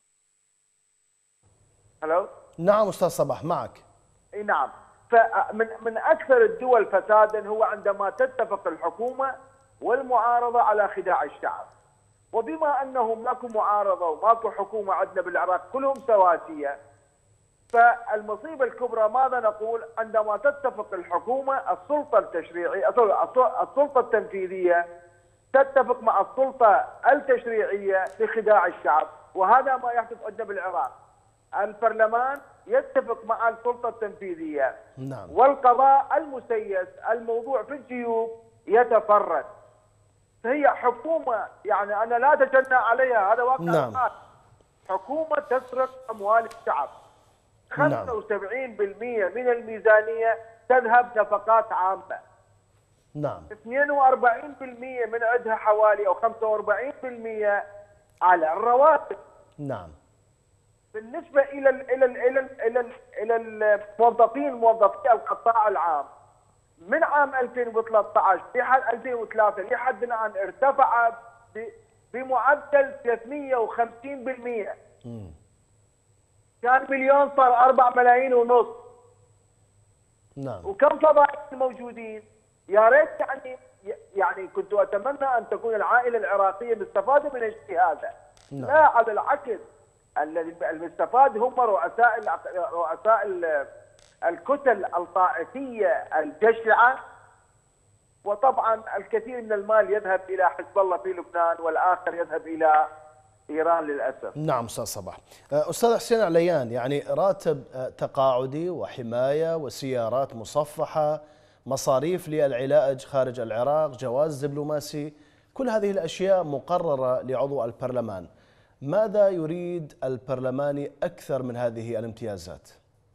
هلو؟ نعم أستاذ صباح معك. اي نعم. فمن من أكثر الدول فسادا هو عندما تتفق الحكومة والمعارضة على خداع الشعب. وبما أنه ماكو معارضة وماكو حكومة عندنا بالعراق كلهم سواسية، فالمصيبة الكبرى ماذا نقول؟ عندما تتفق الحكومة السلطة التشريعية السلطة التنفيذية تتفق مع السلطة التشريعية لخداع الشعب، وهذا ما يحدث عندنا بالعراق. البرلمان يتفق مع السلطة التنفيذية. نعم. والقضاء المسيس الموضوع في الجيوب يتفرد. هي حكومة يعني أنا لا أتجنى عليها، هذا واقع. نعم. حكومة تسرق أموال الشعب. خمسة وسبعين بالمئة من الميزانية تذهب نفقات عامة. نعم. اثنين وأربعين بالمئة من عندها حوالي أو خمسة وأربعين بالمئة على الرواتب. نعم. بالنسبة إلى ال إلى ال إلى ال إلى ال إلى الموظفين موظفي القطاع العام من عام ألفين وثلاثة عشر لحد ألفين وثلاثة لحد الآن ارتفع بمعدل ثلاثمئة وخمسين بالمئة. كان مليون صار أربعة ملايين ونص. نعم. وكم فضائيين موجودين؟ يا ريت يعني يعني كنت اتمنى ان تكون العائله العراقيه مستفاده من الشيء هذا. نعم. لا، على العكس، الذي المستفاد هم رؤساء رؤساء الكتل الطائفيه الجشعه، وطبعا الكثير من المال يذهب الى حزب الله في لبنان والاخر يذهب الى ايران للاسف. نعم استاذ صباح. استاذ حسين عليان، يعني راتب تقاعدي وحمايه وسيارات مصفحه، مصاريف للعلاج خارج العراق، جواز دبلوماسي، كل هذه الاشياء مقرره لعضو البرلمان. ماذا يريد البرلماني اكثر من هذه الامتيازات؟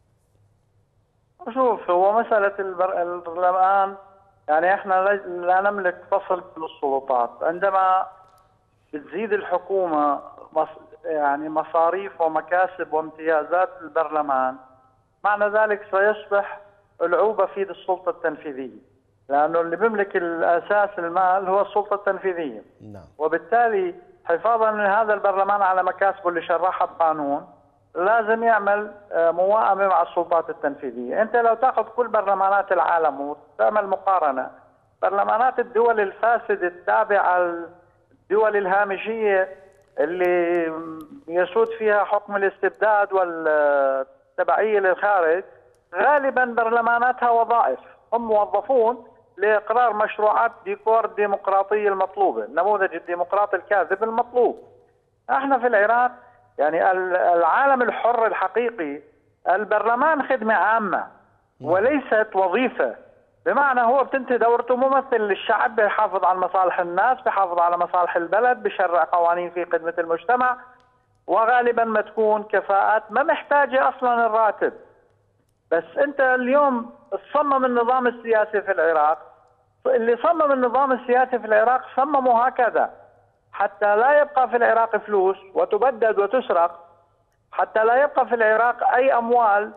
شوف، هو مساله البرلمان يعني احنا لا نملك فصل في السلطات. عندما بتزيد الحكومه يعني مصاريف ومكاسب وامتيازات البرلمان، معنى ذلك سيصبح العوبه في ايد السلطه التنفيذيه، لانه اللي بيملك الاساس المال هو السلطه التنفيذيه. نعم. وبالتالي حفاظا من هذا البرلمان على مكاسبه اللي شرحها بقانون، لازم يعمل موائمه مع السلطات التنفيذيه. انت لو تاخذ كل برلمانات العالم وتعمل مقارنه، برلمانات الدول الفاسده التابعه الدول الهامشيه اللي يسود فيها حكم الاستبداد والتبعيه للخارج، غالبا برلماناتها وظائف، هم موظفون لاقرار مشروعات ديكور الديمقراطيه المطلوبه، النموذج الديمقراطي الكاذب المطلوب. احنا في العراق يعني العالم الحر الحقيقي البرلمان خدمه عامه وليست وظيفه، بمعنى هو بتنتهي دورته ممثل للشعب، بيحافظ على مصالح الناس، بيحافظ على مصالح البلد، بشرع قوانين في خدمه المجتمع، وغالبا ما تكون كفاءات ما محتاجه اصلا الراتب. بس انت اليوم صمم النظام السياسي في العراق، اللي صمم النظام السياسي في العراق صممه هكذا حتى لا يبقى في العراق فلوس وتبدد وتسرق، حتى لا يبقى في العراق اي اموال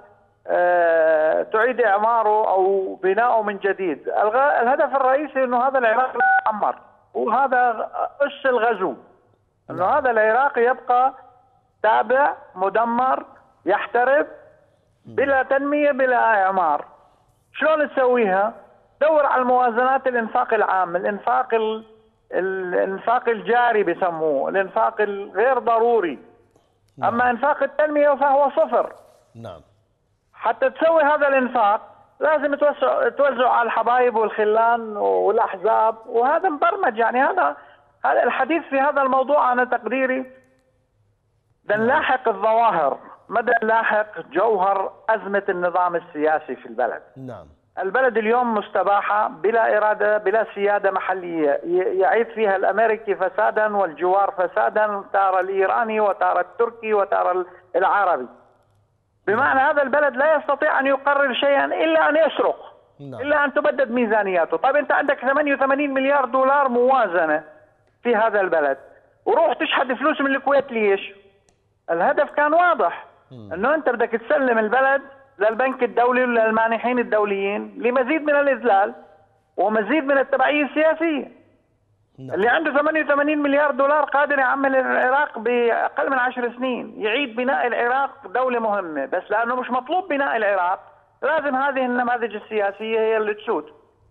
أه تعيد اعماره او بناؤه من جديد. الهدف الرئيسي انه هذا العراق لا يعمر، وهذا اس الغزو، انه هذا العراق يبقى تابع مدمر يحترب بلا تنمية بلا إعمار. شلون تسويها؟ دور على الموازنات الإنفاق العام، الإنفاق ال... الإنفاق الجاري بسموه، الإنفاق الغير ضروري. نعم. أما إنفاق التنمية فهو صفر. نعم. حتى تسوي هذا الإنفاق لازم توزع توزع على الحبايب والخلان والأحزاب، وهذا مبرمج. يعني هذا هذا الحديث في هذا الموضوع أنا تقديري بدنا نلاحق الظواهر مدى نلاحق جوهر أزمة النظام السياسي في البلد. نعم. البلد اليوم مستباحة بلا إرادة بلا سيادة محلية، يعيد فيها الأمريكي فسادا والجوار فسادا، تارة الإيراني وتارة التركي وتارة العربي. بمعنى هذا البلد لا يستطيع أن يقرر شيئا إلا أن يسرق. نعم. إلا أن تبدد ميزانياته. طيب أنت عندك ثمانية وثمانين مليار دولار موازنة في هذا البلد، وروح تشحد فلوس من الكويت ليش؟ الهدف كان واضح، انه انت بدك تسلم البلد للبنك الدولي وللمانحين الدوليين لمزيد من الاذلال ومزيد من التبعيه السياسيه. نعم. اللي عنده ثمانية وثمانين مليار دولار قادر يعمل العراق باقل من عشر سنين، يعيد بناء العراق دوله مهمه، بس لانه مش مطلوب بناء العراق لازم هذه النماذج السياسيه هي اللي تسود.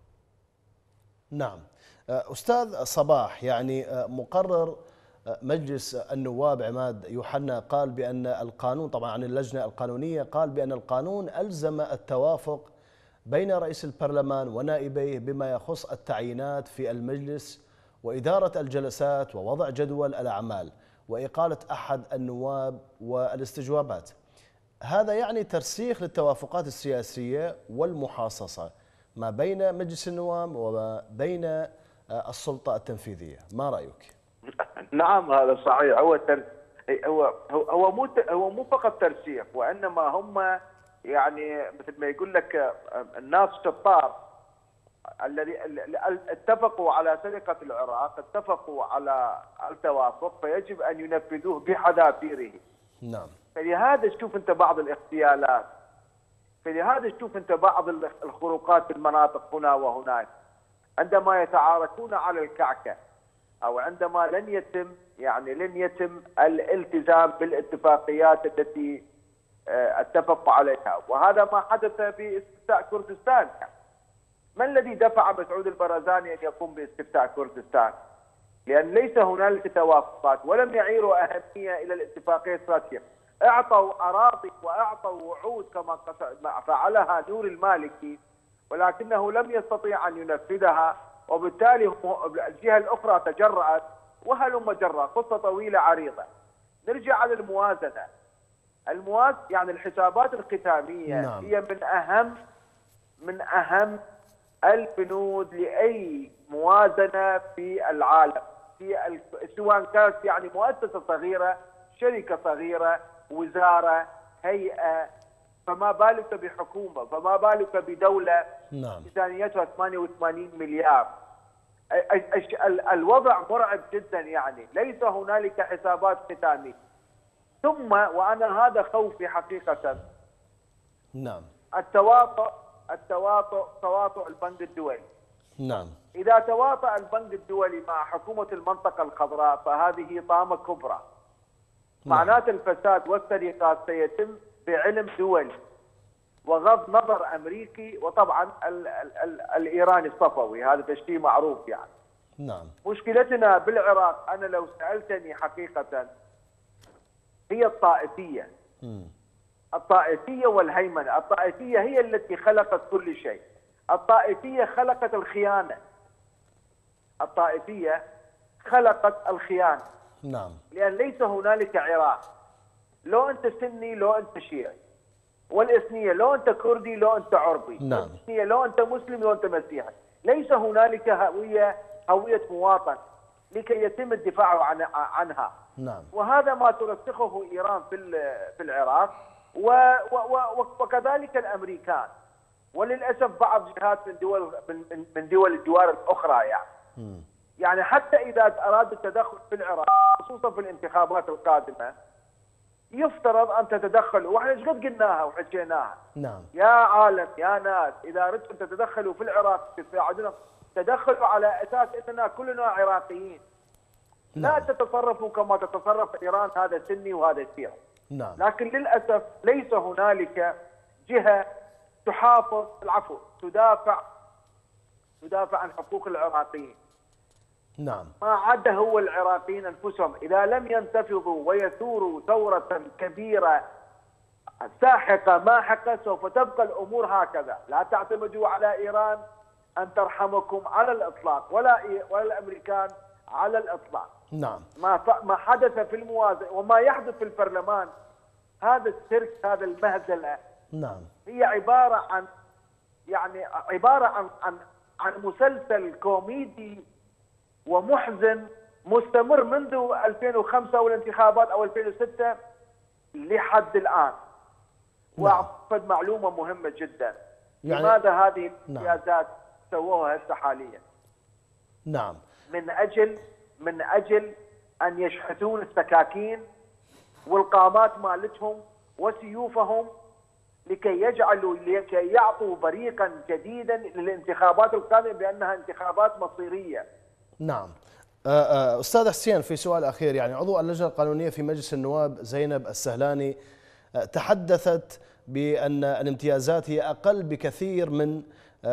نعم. استاذ صباح، يعني مقرر مجلس النواب عماد يوحنا قال بأن القانون، طبعا عن اللجنة القانونية، قال بأن القانون ألزم التوافق بين رئيس البرلمان ونائبيه بما يخص التعيينات في المجلس وإدارة الجلسات ووضع جدول الأعمال وإقالة أحد النواب والاستجوابات. هذا يعني ترسيخ للتوافقات السياسية والمحاصصة ما بين مجلس النواب وما بين السلطة التنفيذية، ما رأيك؟ نعم هذا صحيح. هو تر... هو هو مو هو مو فقط ترسيخ، وانما هم يعني مثل ما يقول لك الناس شطار الذي اتفقوا على سرقة العراق، اتفقوا على التوافق، فيجب ان ينفذوه بحذافيره. نعم. فلهذا تشوف انت بعض الاغتيالات، فلهذا تشوف انت بعض الخروقات في المناطق هنا وهناك، عندما يتعاركون على الكعكة او عندما لن يتم يعني لن يتم الالتزام بالاتفاقيات التي اتفقوا عليها. وهذا ما حدث في استفتاء كردستان. ما الذي دفع مسعود البرزاني ان يقوم باستفتاء كردستان؟ لان ليس هنالك توافقات ولم يعيروا اهميه الى الاتفاقيه الثلاثيه. اعطوا اراضي واعطوا وعود كما فعلها نور المالكي، ولكنه لم يستطيع ان ينفذها، وبالتالي الجهه الاخرى تجرأت وهلم جرى. قصه طويله عريضه. نرجع على الموازنه. الموازنه يعني الحسابات الختاميه. نعم. هي من اهم من اهم البنود لاي موازنه في العالم، في سواء كانت يعني مؤسسه صغيره، شركه صغيره، وزاره، هيئه، فما بالك بحكومه، فما بالك بدوله. نعم. ميزانيتها ثمانية وثمانين مليار. الوضع مرعب جدا، يعني ليس هنالك حسابات ختاميه. ثم وانا هذا خوفي حقيقه. نعم. التواطؤ التواطؤ تواطؤ البنك الدولي. نعم. اذا تواطأ البنك الدولي مع حكومه المنطقه الخضراء فهذه طامه كبرى. نعم. معناته الفساد والسرقات سيتم بعلم دولي وغض نظر امريكي، وطبعا ال ال ال الايراني الصفوي، هذا شيء معروف يعني. نعم. مشكلتنا بالعراق انا لو سالتني حقيقه هي الطائفيه. م. الطائفيه والهيمنه، الطائفيه هي التي خلقت كل شيء. الطائفيه خلقت الخيانه. الطائفيه خلقت الخيانه. نعم. لان ليس هنالك عراق. لو انت سني لو انت شيعي. والاثنيه لو انت كردي لو انت عربي. نعم. والاثنيه لو انت مسلم لو انت مسيحي. ليس هنالك هويه هويه مواطن لكي يتم الدفاع عن عنها. نعم. وهذا ما ترسخه ايران في في العراق، و و وكذلك الامريكان، وللاسف بعض جهات من دول من من دول الجوار الاخرى يعني. م. يعني حتى اذا ارادوا التدخل في العراق خصوصا في الانتخابات القادمه يفترض ان تتدخلوا، واحنا ايش قد قلناها وحكيناها. نعم. يا عالم يا ناس، اذا اردتم تتدخلوا في العراق تساعدونا، تدخلوا على اساس اننا كلنا عراقيين. نعم. لا تتصرفوا كما تتصرف ايران، هذا سني وهذا شيعي. نعم. لكن للاسف ليس هنالك جهه تحافظ العفو تدافع تدافع عن حقوق العراقيين. نعم. ما عدا هو العراقيين انفسهم، اذا لم ينتفضوا ويثوروا ثوره كبيره ساحقه ماحقه سوف تبقى الامور هكذا. لا تعتمدوا على ايران ان ترحمكم على الاطلاق، ولا ولا الامريكان على الاطلاق. نعم. ما ما حدث في الموازنه وما يحدث في البرلمان، هذا السيرك، هذا المهزله. نعم. هي عباره عن يعني عباره عن عن عن مسلسل كوميدي ومحزن مستمر منذ ألفين وخمسة والانتخابات او ألفين وستة لحد الان. نعم. واعتقد معلومه مهمه جدا. يعني لماذا هذه نعم. السياسات سووها هسه حاليا؟ نعم. من اجل من اجل ان يشحذون السكاكين والقامات مالتهم وسيوفهم لكي يجعلوا لكي يعطوا بريقا جديدا للانتخابات القادمه بانها انتخابات مصيريه. نعم. استاذ حسين، في سؤال اخير، يعني عضو اللجنه القانونيه في مجلس النواب زينب السهلاني تحدثت بان الامتيازات هي اقل بكثير من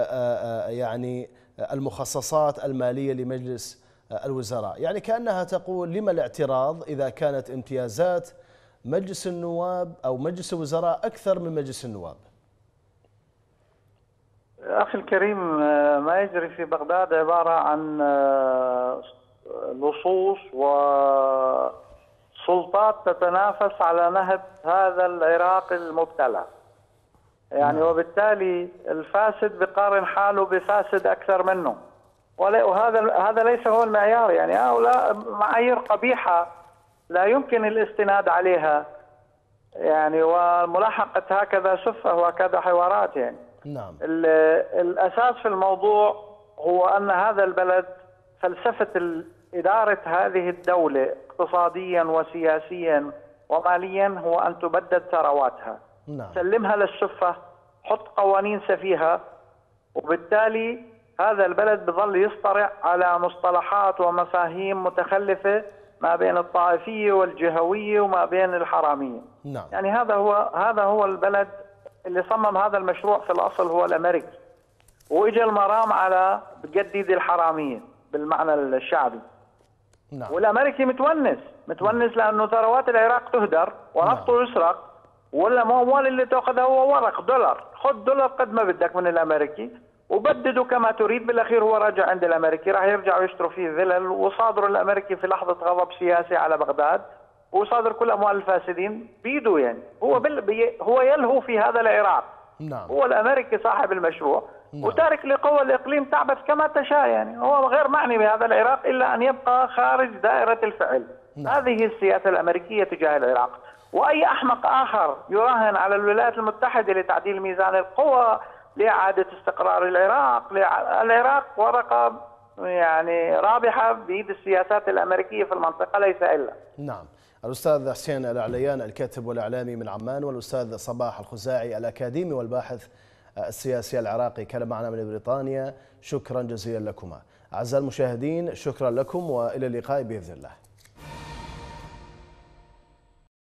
يعني المخصصات الماليه لمجلس الوزراء، يعني كانها تقول لما الاعتراض اذا كانت امتيازات مجلس النواب او مجلس الوزراء اكثر من مجلس النواب؟ أخي الكريم، ما يجري في بغداد عبارة عن لصوص سلطات تتنافس على نهب هذا العراق المبتلى. يعني وبالتالي الفاسد بقارن حاله بفاسد أكثر منه، وهذا هذا ليس هو المعيار. يعني هؤلاء معايير قبيحة لا يمكن الاستناد عليها، يعني وملاحقة هكذا سفة وهكذا حوارات. يعني نعم. الأساس في الموضوع هو أن هذا البلد فلسفة إدارة هذه الدولة اقتصاديا وسياسيا وماليا هو أن تبدد ثرواتها. نعم. سلمها للسفة، حط قوانين سفيهة، وبالتالي هذا البلد بظل يصطرع على مصطلحات ومفاهيم متخلفة ما بين الطائفية والجهوية وما بين الحرامية. نعم. يعني هذا هو هذا هو البلد اللي صمم هذا المشروع في الأصل هو الأمريكي، وإجا المرام على بجديد الحرامية بالمعنى الشعبي. نعم. والأمريكي متونس متونس لأنه ثروات العراق تهدر ونفطه نعم. يسرق، ولا أموال اللي تأخذها هو ورق دولار. خذ دولار قد ما بدك من الأمريكي وبدده كما تريد. بالأخير هو راجع عند الأمريكي، راح يرجعوا يشتروا فيه فلل، وصادروا الأمريكي في لحظة غضب سياسي على بغداد، وصادر كل أموال الفاسدين بيده. يعني هو بال... بي... هو يلهو في هذا العراق. نعم. هو الأمريكي صاحب المشروع. نعم. وتارك لقوى الإقليم تعبث كما تشاء. يعني هو غير معني بهذا العراق إلا أن يبقى خارج دائرة الفعل. نعم. هذه السياسة الأمريكية تجاه العراق. وأي أحمق آخر يراهن على الولايات المتحدة لتعديل ميزان القوى، لإعادة استقرار العراق، لع... العراق ورقة يعني رابحة بيد السياسات الأمريكية في المنطقة ليس إلا. نعم. الأستاذ حسين العليان الكاتب والإعلامي من عمان، والأستاذ صباح الخزاعي الأكاديمي والباحث السياسي العراقي كان معنا من بريطانيا. شكرا جزيلا لكما. أعزائي المشاهدين، شكرا لكم وإلى اللقاء بإذن الله.